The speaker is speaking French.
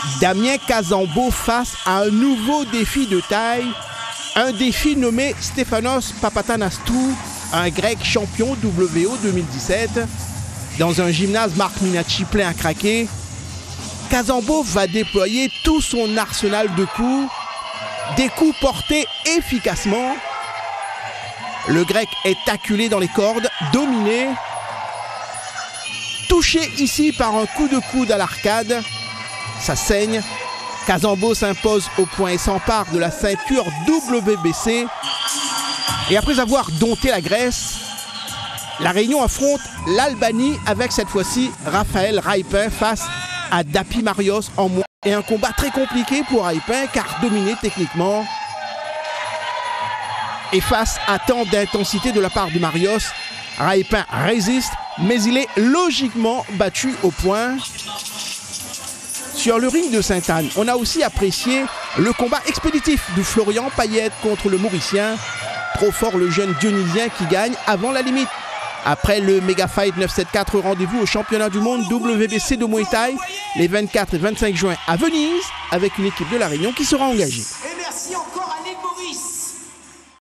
Damien Kazambo face à un nouveau défi de taille, un défi nommé Stefanos Papatanastou, un grec champion WO 2017. Dans un gymnase Marc Minacci plein à craquer, Kazambo va déployer tout son arsenal de coups, des coups portés efficacement. Le grec est acculé dans les cordes, dominé, touché ici par un coup de coude à l'arcade. Ça saigne. Kazambo s'impose au point et s'empare de la ceinture WBC. Et après avoir dompté la Grèce, la Réunion affronte l'Albanie avec cette fois-ci Raphaël Raipin face à Dapi Marios en moins. Et un combat très compliqué pour Raipin car dominé techniquement. Et face à tant d'intensité de la part de Marios, Raipin résiste, mais il est logiquement battu au point. Sur le ring de Sainte-Anne, on a aussi apprécié le combat expéditif de Florian Payette contre le Mauricien. Trop fort le jeune Dionysien qui gagne avant la limite. Après le Mega Fight 974, rendez-vous au championnat du monde WBC de Muay Thai les 24 et 25 juin à Venise avec une équipe de la Réunion qui sera engagée.